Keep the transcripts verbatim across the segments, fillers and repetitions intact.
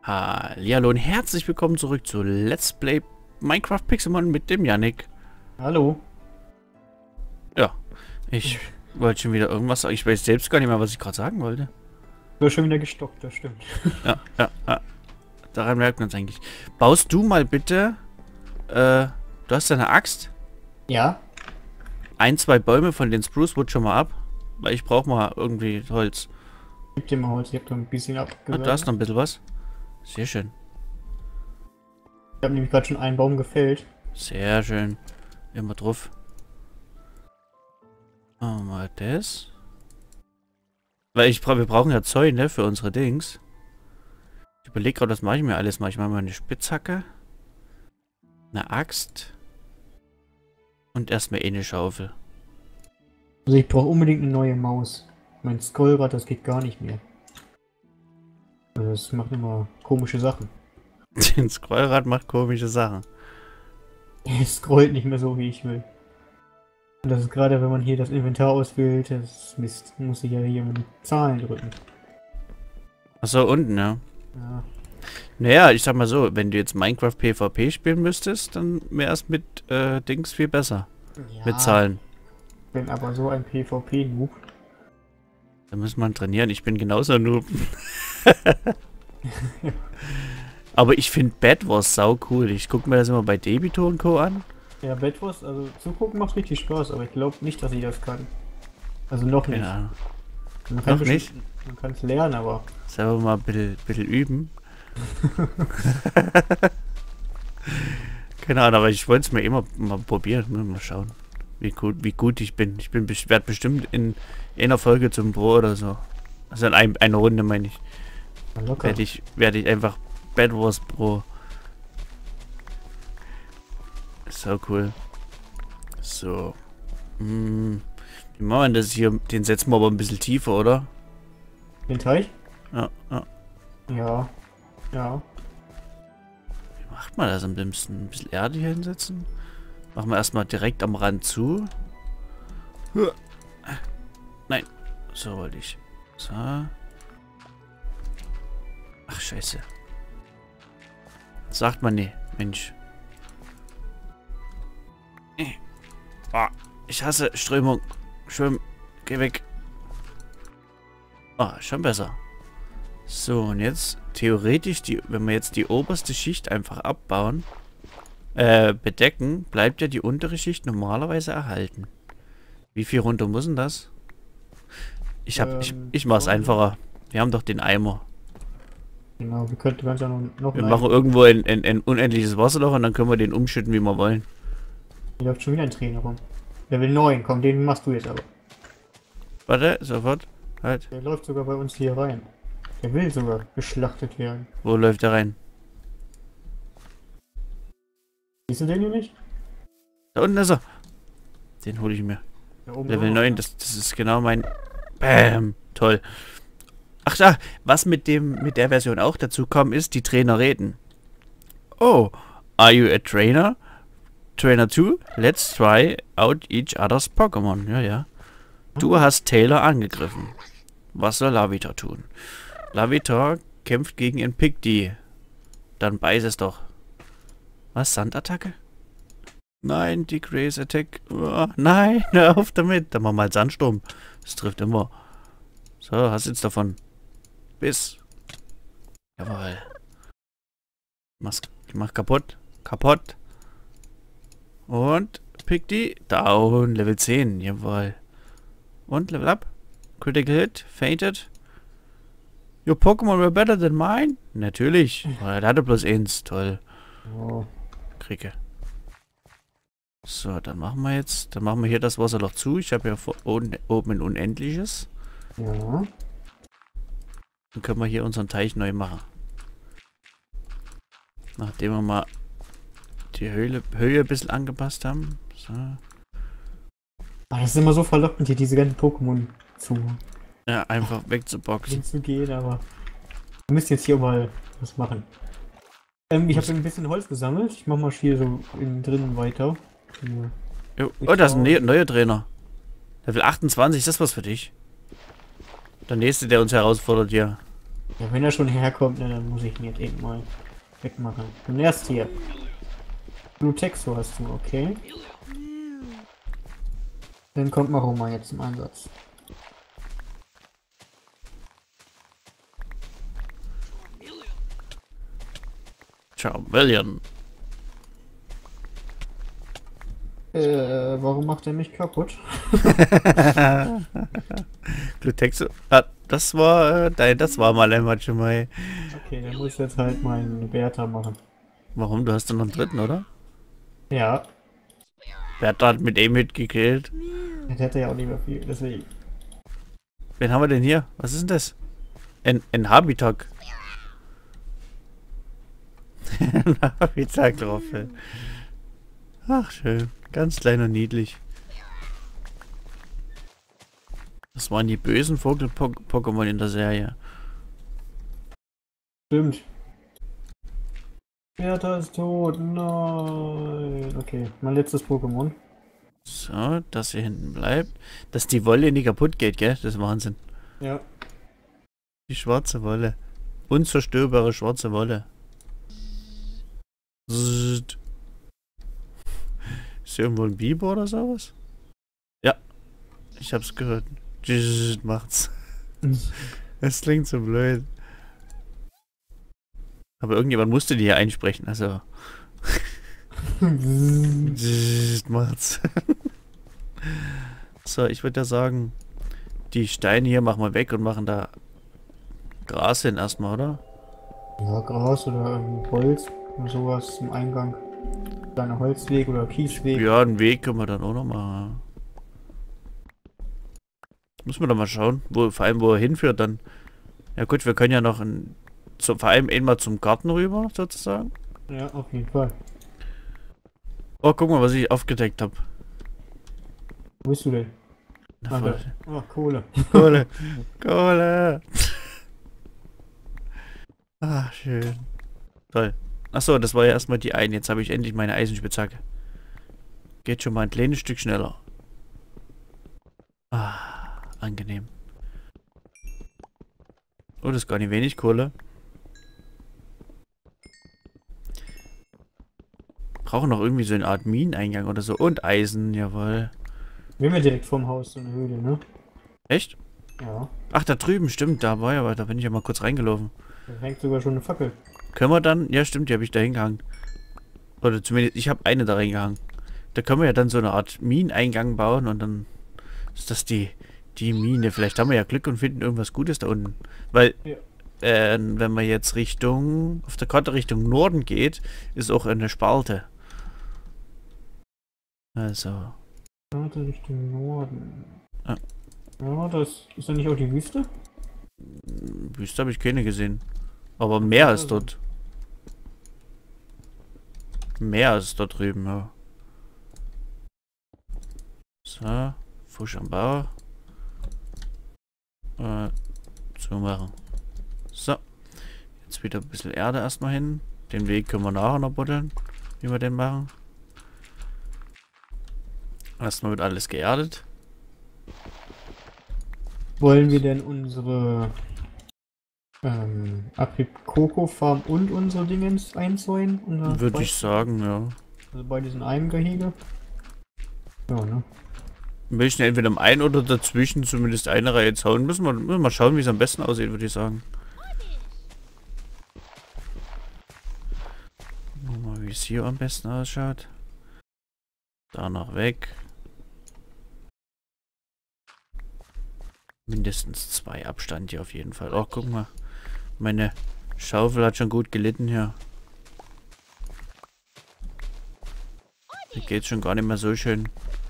Hallihallo und herzlich willkommen zurück zu Let's Play Minecraft Pixelmon mit dem Yannick. Hallo. Ja, ich wollte schon wieder irgendwas sagen. Ich weiß selbst gar nicht mehr, was ich gerade sagen wollte. Du hast schon wieder gestockt, das stimmt. Ja, ja, ja. Daran merkt man es eigentlich. Baust du mal bitte, äh, du hast eine Axt? Ja? Ein, zwei Bäume von den Spruce Wood schon mal ab, weil ich brauche mal irgendwie Holz. Gib dir mal Holz, ich hab da ein bisschen Ah, abgehört. du hast noch ein bisschen was? Sehr schön. Ich habe nämlich gerade schon einen Baum gefällt. Sehr schön. Immer drauf. Machen wir mal das. Weil ich wir brauchen ja Zäune für unsere Dings. Ich überlege gerade, was mache ich mir alles? Mache ich mal eine Spitzhacke, eine Axt und erstmal eine Schaufel. Also ich brauche unbedingt eine neue Maus. Mein Scrollrad, das geht gar nicht mehr. Also das macht immer komische Sachen. Den Scrollrad macht komische Sachen. Es scrollt nicht mehr so, wie ich will. Und das ist gerade, wenn man hier das Inventar auswählt, das ist Mist. Muss ich ja hier immer die Zahlen drücken. Achso, unten, ja. Ja. Naja, ich sag mal so, wenn du jetzt Minecraft PvP spielen müsstest, dann wäre es mit äh, Dings viel besser. Ja, Mit Zahlen. bin aber so ein PvP-Noob. Da muss man trainieren. Ich bin genauso ein Noob. Aber ich finde Bed Wars sau cool. Ich gucke mir das immer bei Debitor und Co. an. Ja, Bed Wars, also zugucken macht richtig Spaß, aber ich glaube nicht, dass ich das kann. Also noch nicht. Ja, Man kann noch nicht? Man kann es lernen, aber... Selber mal ein bisschen, bisschen üben. Keine Ahnung, aber ich wollte es mir immer mal probieren. Mal schauen, wie gut, wie gut ich bin. Ich bin werde bestimmt in einer Folge zum Pro oder so. Also in ein, einer Runde, meine ich. Locker. Werde ich, werde ich einfach Bed Wars Pro. So cool. So. Hm. Wie machen wir das hier? Den setzen wir aber ein bisschen tiefer, oder? Den Teich? Ja, ja. Ja. Ja. Wie macht man das am dümmsten? Ein bisschen Erde hier hinsetzen? Machen wir erstmal direkt am Rand zu. Nein. So wollte ich. So. Ach, scheiße. Sagt man nee. Mensch. Oh, ich hasse Strömung. Schwimm. Geh weg. Ah, schon besser. So, und jetzt theoretisch, die, wenn wir jetzt die oberste Schicht einfach abbauen, äh, bedecken, bleibt ja die untere Schicht normalerweise erhalten. Wie viel runter muss denn das? Ich hab, ähm, ich, ich mach's einfacher. Wir haben doch den Eimer. Genau, wir könnten ganz ja noch, noch Wir machen irgendwo ein, ein, ein unendliches Wasserloch und dann können wir den umschütten, wie wir wollen. Hier läuft schon wieder ein Trainer rum. Level neun, komm, den machst du jetzt aber. Warte, sofort. Halt. Der läuft sogar bei uns hier rein. Der will sogar geschlachtet werden. Wo läuft der rein? Siehst du den hier nicht? Da unten ist er. Den hole ich mir. Level neun, das, das ist genau mein... Bam. Toll. Ach ja, was mit dem mit der Version auch dazu kommt, ist, die Trainer reden. Oh, are you a trainer? Trainer two? Let's try out each other's Pokémon. Ja, ja. Du hast Taylor angegriffen. Was soll Lavitar tun? Lavitar kämpft gegen ein Pigdee. Dann beiß es doch. Was? Sandattacke? Nein, die Grace Attack. Oh, nein, hör auf damit. Dann machen wir mal Sandsturm. Das trifft immer. So, hast jetzt davon. Bis. Jawohl. Mach's, mach kaputt. Kaputt. Und Pigdee. Down. Level zehn. Jawohl. Und Level up. Critical Hit. Fainted. Your Pokémon were better than mine? Natürlich. Oh, er hatte bloß eins. Toll. Oh. Kriege. So, dann machen wir jetzt. Dann machen wir hier das Wasserloch zu. Ich habe ja vor, oben, oben ein unendliches. Ja. Dann können wir hier unseren Teich neu machen. Nachdem wir mal die Höhle, Höhe ein bisschen angepasst haben. So. Ach, das ist immer so verlockend, hier diese ganzen Pokémon zu, Ja, einfach wegzuboxen. zu gehen, aber wir müssen jetzt hier mal was machen. Ähm, ich habe ein bisschen Holz gesammelt. Ich mach mal hier so innen drinnen weiter. Ja. Jo. Oh, das ist ein ne neuer Trainer. Level achtundzwanzig, ist das was für dich? Der nächste, der uns herausfordert hier. Ja, wenn er schon herkommt, ne, dann muss ich ihn jetzt eben mal wegmachen. Und erst hier. Blutexo hast du, okay. Dann kommt Maroma jetzt zum Einsatz. Charmeleon. Äh, warum macht er mich kaputt? Glutexo. Ah, das war, äh, nein, das war mal ein Machimai. Okay, dann muss ich jetzt halt meinen Bertha machen. Warum? Du hast doch noch einen dritten, oder? Ja, Bertha hat mit ihm mitgekillt. das hätte ja auch nicht mehr viel, deswegen. Wen haben wir denn hier? Was ist denn das? Ein, ein Habitak. Ein Habitak-Roffel. Ach, schön. Ganz klein und niedlich. Das waren die bösen Vogel-Pokémon in der Serie. Stimmt. Bertha ist tot, nein. Okay, mein letztes Pokémon. So, dass hier hinten bleibt. Dass die Wolle nie kaputt geht, gell? Das ist Wahnsinn. Ja. Die schwarze Wolle. Unzerstörbare schwarze Wolle. Zzt. Ist hier irgendwo ein Biber oder sowas? Ja. Ich hab's gehört. Zzt macht's. Das klingt so blöd. Aber irgendjemand musste die hier einsprechen, also. Zzt macht's. So, ich würde ja sagen, die Steine hier machen wir weg und machen da Gras hin erstmal, oder? Ja, Gras oder ähm, Holz und sowas zum Eingang. Kleiner Holzweg oder Kiesweg. Ja, einen Weg können wir dann auch noch machen. Müssen wir doch mal schauen, wo, vor allem wo er hinführt dann. Ja gut, wir können ja noch ein, zu, vor allem einmal zum Garten rüber, sozusagen. Ja, auf jeden Fall. Oh, guck mal, was ich aufgedeckt habe. Wo bist du denn? Na, Ah, voll. da. Ach, Kohle. Kohle. Kohle. Ah, schön. Toll. Achso, das war ja erstmal die eine. Jetzt habe ich endlich meine Eisenspitzhacke. Geht schon mal ein kleines Stück schneller. Ah, angenehm. Oh, das ist gar nicht wenig Kohle. Brauchen noch irgendwie so eine Art Mineneingang oder so. Und Eisen, jawohl. Wir haben ja direkt vorm Haus so eine Höhle, ne? Echt? Ja. Ach, da drüben, stimmt, da war ja, aber da bin ich ja mal kurz reingelaufen. Da hängt sogar schon eine Fackel. Können wir dann, ja stimmt, die habe ich da hingehangen. Oder zumindest, ich habe eine da reingehangen. Da können wir ja dann so eine Art Mineneingang bauen und dann ist das die, die Mine. Vielleicht haben wir ja Glück und finden irgendwas Gutes da unten. Weil, Ja. äh, wenn man jetzt Richtung, auf der Karte Richtung Norden geht, ist auch eine Spalte. Also. Warte, Richtung Norden. Ah. Ja, das ist dann nicht auch die Wüste? Wüste habe ich keine gesehen. Aber Meer ist dort. Meer ist dort drüben, ja. So, Fusch am Bau. Äh, zumachen. So. Jetzt wieder ein bisschen Erde erstmal hin. Den Weg können wir nachher noch buddeln, wie wir den machen. Erstmal wird alles geerdet. Wollen wir denn unsere ähm, Aprikoko-Farm und unsere Dingens einzäunen? Unser Würde Wald- ich sagen, ja. Also beides in einem Gehege? Ja, ne? Ein bisschen entweder im einen oder dazwischen zumindest eine Reihe Zaun. Müssen wir, müssen wir mal schauen, wie es am besten aussieht, würde ich sagen. Gucken wir mal, wie es hier am besten ausschaut. Da noch weg. Mindestens zwei Abstand hier auf jeden Fall. Oh, guck mal. Meine Schaufel hat schon gut gelitten hier. Hier geht's schon gar nicht mehr so schön.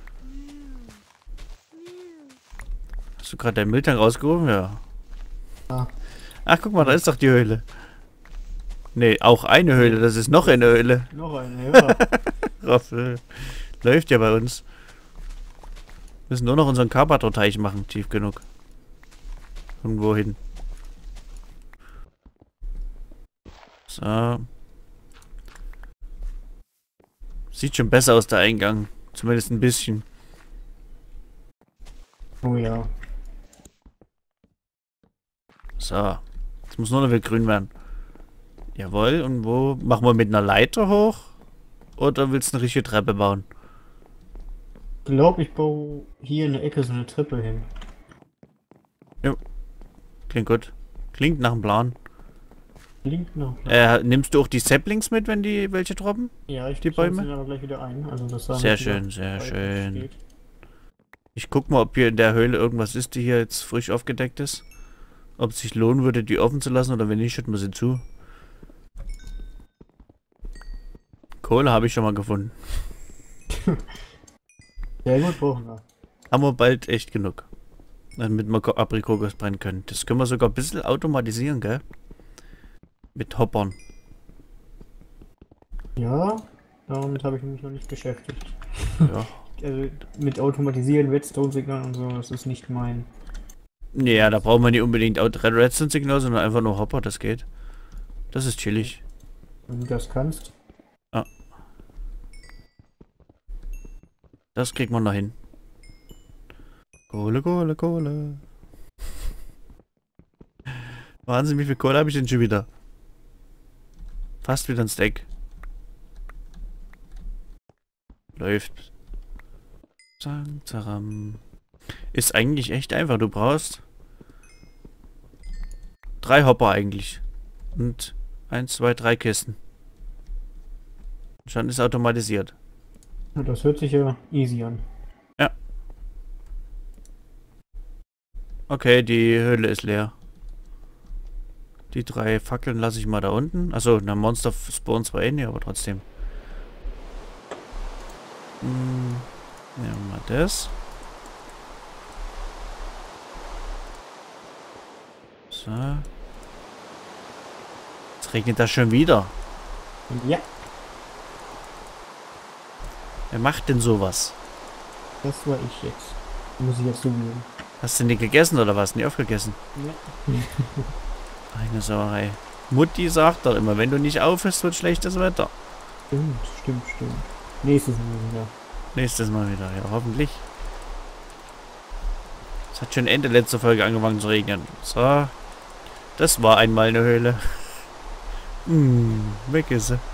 Hast du gerade deinen Mülltank rausgehoben? Ja. Ah. Ach, guck mal, da ist doch die Höhle. Nee, auch eine Höhle. Das ist noch eine Höhle. Noch eine, ja. Raffel. Läuft ja bei uns. Müssen nur noch unseren Carpador-Teich machen, tief genug. Irgendwo hin. So. Sieht schon besser aus, der Eingang. Zumindest ein bisschen. Oh ja. So. Es muss nur noch wieder grün werden. Jawohl, und wo? Machen wir mit einer Leiter hoch? Oder willst du eine richtige Treppe bauen? Ich glaube, ich baue hier in der Ecke so eine Treppe hin. Ja. Klingt gut. Klingt nach dem Plan. Klingt noch. Äh, nimmst du auch die Saplings mit, wenn die welche droppen? Ja, ich Die Bäume? sie aber gleich wieder ein. Also das sah Sehr nicht schön, wieder sehr weit schön. steht. Ich guck mal, ob hier in der Höhle irgendwas ist, die hier jetzt frisch aufgedeckt ist. Ob es sich lohnen würde, die offen zu lassen oder wenn nicht, schütten wir sie zu. Kohle habe ich schon mal gefunden. Sehr gut, brauchen wir. Haben wir bald echt genug. Damit wir Aprikokos brennen können. Das können wir sogar ein bisschen automatisieren, gell? Mit Hoppern. Ja, damit habe ich mich noch nicht beschäftigt. Ja. Also mit Automatisieren, Redstone-Signalen und so, das ist nicht mein. Ja, da brauchen wir nicht unbedingt Redstone-Signal, sondern einfach nur Hopper, das geht. Das ist chillig. Wenn du das kannst. Ah. Das kriegt man noch hin. Kohle, Kohle, Kohle. Wahnsinn, wie viel Kohle habe ich denn schon wieder? Fast wieder ein Stack. Läuft. Zang, zaram. Ist eigentlich echt einfach. Du brauchst drei Hopper eigentlich. Und eins, zwei, drei Kisten. Schon ist automatisiert. Das hört sich ja easy an. Ja. Okay, die Höhle ist leer. Die drei Fackeln lasse ich mal da unten. Achso, na Monster spawnen zwar eh nicht, aber trotzdem. Hm, nehmen wir das. So. Jetzt regnet das schon wieder. Und ja, Wer macht denn sowas? das war ich jetzt. Muss ich jetzt zugeben. Hast du nicht gegessen oder was? Nie aufgegessen? Ja. Eine Sauerei. Mutti sagt doch immer, wenn du nicht aufhörst, wird schlechtes Wetter. Stimmt, stimmt, stimmt. Nächstes Mal wieder. Nächstes Mal wieder, ja, hoffentlich. Es hat schon Ende letzter Folge angefangen zu regnen. So. Das war einmal eine Höhle. Hm, weg ist sie.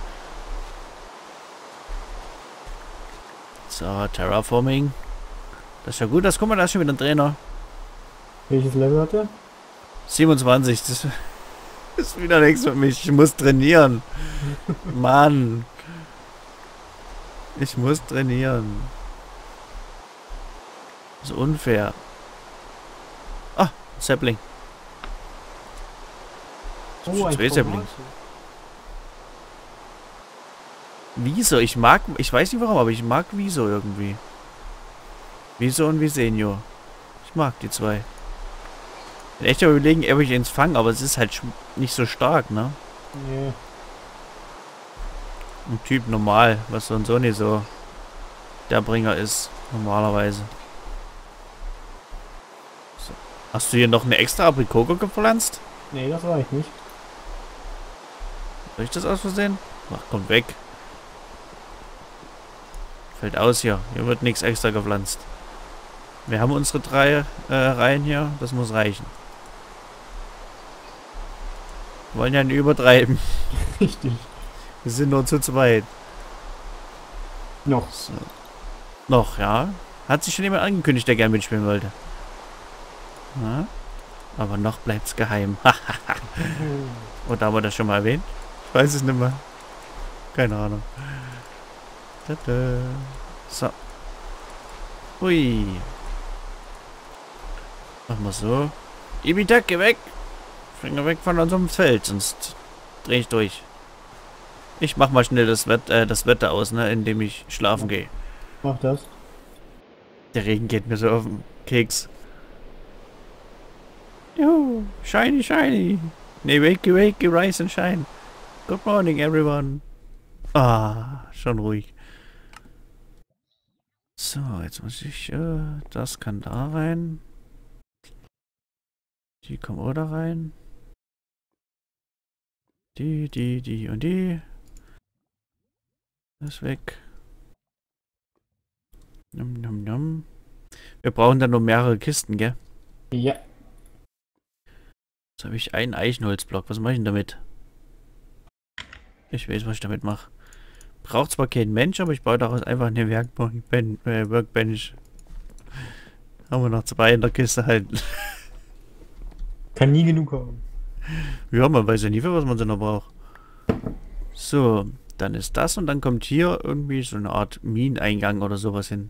So, Terraforming. Das ist ja gut, das guck mal, da ist schon wieder ein Trainer. Welches Level hat er? siebenundzwanzig, das ist wieder nichts für mich. Ich muss trainieren. Mann. Ich muss trainieren. Das ist unfair. Ah, Sapling. Oh, ein Zwei Format. Saplings. Wieso? Ich mag, ich weiß nicht warum, aber ich mag Wieso irgendwie. Wieso und Visenio. Ich mag die zwei. Ich bin echt überlegen, ob ich ins fange, aber es ist halt sch- nicht so stark, ne? Nee. Ein Typ normal, was so und so nicht so der Bringer ist, normalerweise. So. Hast du hier noch eine extra Aprikoko gepflanzt? Nee, das war ich nicht. Soll ich das aus Versehen? Ach, kommt weg. Fällt aus hier. Hier wird nichts extra gepflanzt. Wir haben unsere drei äh, Reihen hier. Das muss reichen. Wir wollen ja nicht übertreiben. Richtig. Wir sind nur zu zweit. Noch. So. Noch, ja. Hat sich schon jemand angekündigt, der gerne mitspielen wollte. Na? Aber noch bleibt's geheim. Oder haben wir das schon mal erwähnt? Ich weiß es nicht mehr. Keine Ahnung. Tada. So. Hui. Machen wir so. Ibitak, geh weg. Finger weg von unserem Feld, sonst dreh ich durch. Ich mach mal schnell das, Wett äh, das Wetter aus, ne, indem ich schlafen gehe. Mach das. Der Regen geht mir so auf den Keks. Juhu, shiny, shiny. Ne, wakey, wakey, rise and shine. Good morning, everyone. Ah, schon ruhig. So, jetzt muss ich, äh, das kann da rein. Die kommen auch da rein. Die, die, die und die. Das ist weg. Num, num, num. Wir brauchen dann nur mehrere Kisten, gell? Ja. Jetzt habe ich einen Eichenholzblock. Was mache ich denn damit? Ich weiß, was ich damit mache. Braucht zwar kein Mensch, aber ich baue daraus einfach eine Werkbank, äh, Workbench. Haben wir noch zwei in der Kiste halt. Kann nie genug haben. Ja, man weiß ja nie, für was man sie noch braucht. So, dann ist das und dann kommt hier irgendwie so eine Art Mineneingang oder sowas hin.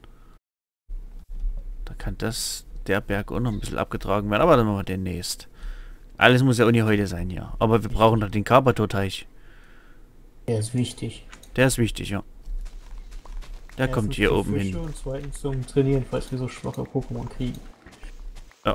Da kann das, der Berg auch noch ein bisschen abgetragen werden, aber dann machen wir demnächst. Alles muss ja auch nicht heute sein, ja. Aber wir brauchen noch den Carpador-Teich. Der ist wichtig. Der ist wichtig, ja. Der Erstens kommt hier für oben Fische hin. Und zweitens zum Trainieren, falls wir so schwache Pokémon kriegen. Ja.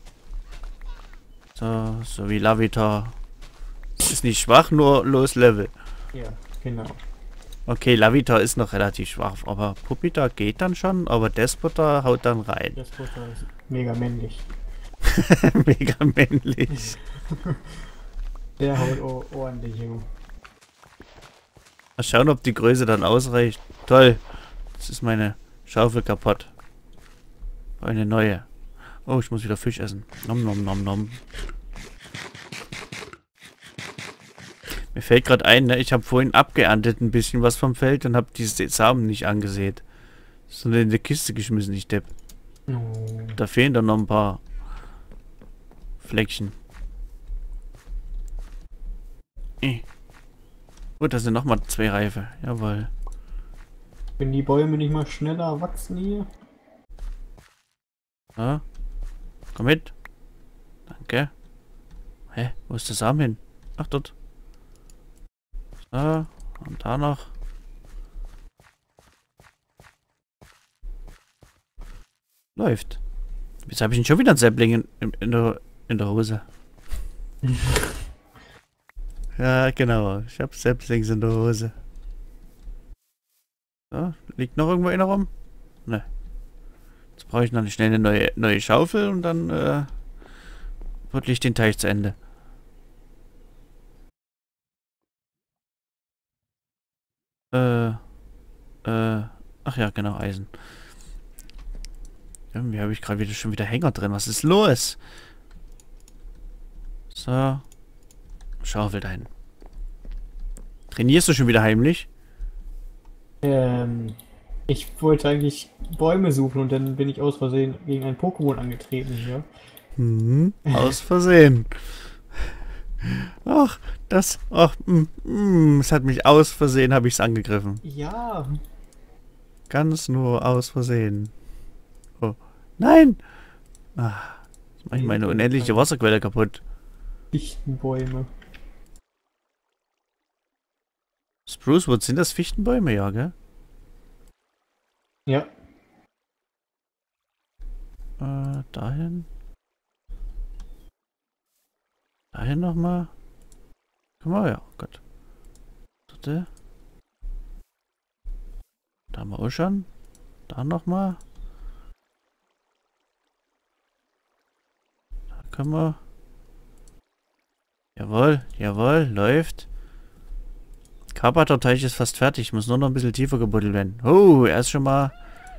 So, so wie Lavita. Ist nicht schwach, nur los Level. Ja, genau. Okay, Lavita ist noch relativ schwach, aber Pupita geht dann schon, aber Despota haut dann rein. Das Futter ist mega männlich. Mega männlich. Der haut oh, ordentlich, Junge. Mal schauen, ob die Größe dann ausreicht. Toll. Jetzt ist meine Schaufel kaputt. Eine neue. Oh, ich muss wieder Fisch essen. Nom nom nom nom. Mir fällt gerade ein, ne? Ich habe vorhin abgeerntet ein bisschen was vom Feld und habe diese Samen nicht angesät. Sondern in die Kiste geschmissen, ich Depp. Oh. Da fehlen dann noch ein paar Fleckchen. Eh. Gut, da sind nochmal zwei Reife. Jawohl. Wenn die Bäume nicht mal schneller wachsen hier. Ja. Komm mit. Danke. Hä? Wo ist der Samen hin? Ach, dort. So. Und da noch. Läuft. Jetzt habe ich ihn schon wieder ein Säbling in, in, in, der, in der Hose. Ja, genau. Ich habe Saplings in der Hose. So, liegt noch irgendwo einer rum? Ne. Jetzt brauche ich noch schnell eine neue, neue Schaufel und dann äh, wirklich den Teich zu Ende. Äh, äh, ach ja, genau, Eisen. Irgendwie habe ich gerade wieder schon wieder Hänger drin. Was ist los? So. Schaufel dahin. Trainierst du schon wieder heimlich? Ähm, ich wollte eigentlich Bäume suchen und dann bin ich aus Versehen gegen ein Pokémon angetreten hier. Mhm. Aus Versehen. Ach, das. Ach, mm, mm, es hat mich aus Versehen, habe ich es angegriffen. Ja. Ganz nur aus Versehen. Oh. Nein! Ah, jetzt mache ich meine unendliche Wasserquelle kaputt. Fichtenbäume. Sprucewood, sind das Fichtenbäume, ja, gell? Ja. Äh, dahin. Dahin nochmal. Guck mal, ja, Gott. Warte. Da haben wir auch schon. Da nochmal. Da können wir. Jawohl, jawohl, läuft. Carpador-Teich ist fast fertig. Muss nur noch ein bisschen tiefer gebuddelt werden. Oh, er ist schon mal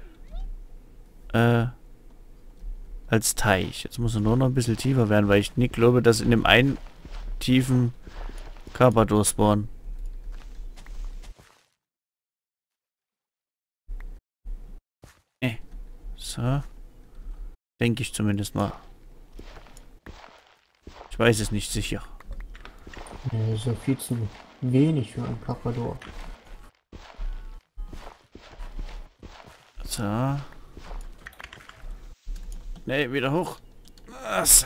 äh, als Teich. Jetzt muss er nur noch ein bisschen tiefer werden, weil ich nicht glaube, dass in dem einen tiefen Carpador spawnen. Eh. So. Denke ich zumindest mal. Ich weiß es nicht sicher. Das ist ja viel zu wenig für einen Carpador. So. Ne, wieder hoch. So.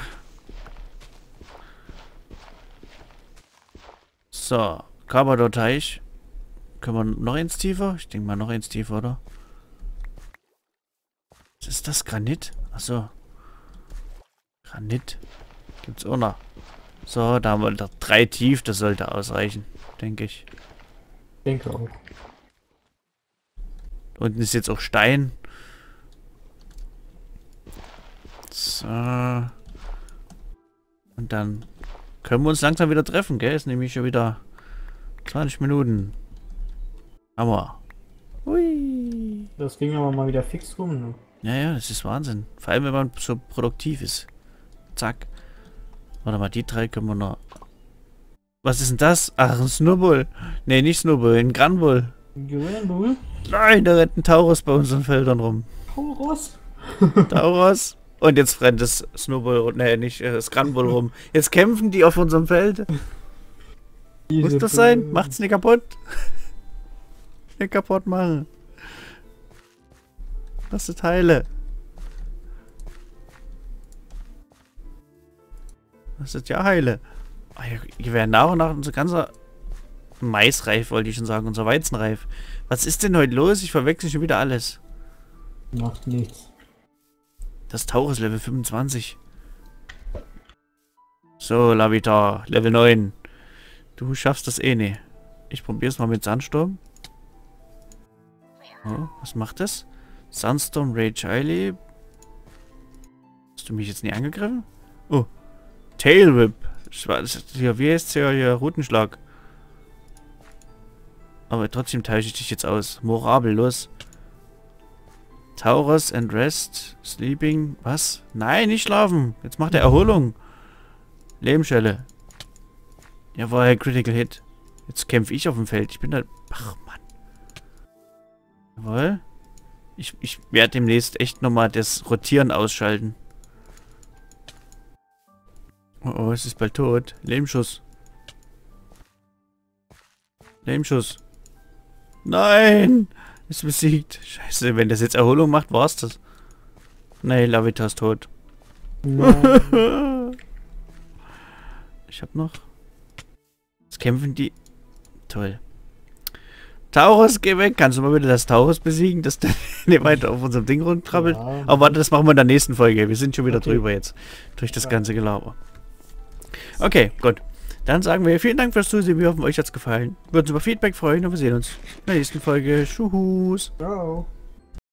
So. Carpador-Teich. Können wir noch eins tiefer? Ich denke mal noch eins tiefer, oder? Was ist das? Granit? Achso. Granit. Gibt's auch noch. So, da haben wir noch drei tief. Das sollte ausreichen. Denke ich. Denke auch. Unten ist jetzt auch Stein. So. Und dann können wir uns langsam wieder treffen, gell? Ist nämlich schon wieder zwanzig Minuten. Hammer. Hui. Das ging aber mal wieder fix rum, ne? Ja, ja, das ist Wahnsinn. Vor allem, wenn man so produktiv ist. Zack. Warte mal, die drei können wir noch... Was ist denn das? Ach, ein Snowball. Nee, nicht Snowball, ein Granbull. Granbull? Nein, da rennt ein Taurus bei unseren Feldern rum. Taurus? Taurus. Und jetzt rennt das Snowball, nee, nicht äh, das Granbull rum. Jetzt kämpfen die auf unserem Feld. Muss das sein? Macht's nicht kaputt. Nicht kaputt machen. Das sind Teile. Das sind ja Heile. Oh, hier, hier werden nach und nach unser ganzer Maisreif, wollte ich schon sagen, unser Weizenreif. Was ist denn heute los? Ich verwechsel schon wieder alles. Macht nichts. Das Taurus Level fünfundzwanzig. So, Lavita, Level neun. Du schaffst das eh nicht. Ich probier's mal mit Sandsturm. Oh, was macht das? Sandstorm, Rage Eile. Hast du mich jetzt nie angegriffen? Oh. Tail Whip. Ja, wie heißt es ja hier? Rutenschlag. Aber trotzdem täusche ich dich jetzt aus. Morabel, los. Taurus and Rest. Sleeping. Was? Nein, nicht schlafen. Jetzt macht er Erholung. Lebensschelle. Jawohl, Critical Hit. Jetzt kämpfe ich auf dem Feld. Ich bin da... Ach, Mann. Jawohl. Ich, ich werde demnächst echt nochmal das Rotieren ausschalten. Oh, oh, es ist bald tot. Lebensschuss. Lebensschuss. Nein! Ist besiegt. Scheiße, wenn das jetzt Erholung macht, war's das. Nee, Lavita ist tot. Ich hab noch... Jetzt kämpfen die... Toll. Taurus, geh weg. Kannst du mal bitte das Taurus besiegen, dass der nicht weiter auf unserem Ding rumtrabbelt? Ja. Aber warte, das machen wir in der nächsten Folge. Wir sind schon wieder okay. drüber jetzt. Durch das ganze Gelaber. Okay, gut. Dann sagen wir vielen Dank fürs Zusehen. Wir hoffen, euch hat's gefallen. Wir würden uns über Feedback freuen und wir sehen uns in der nächsten Folge. Tschüss. Ciao.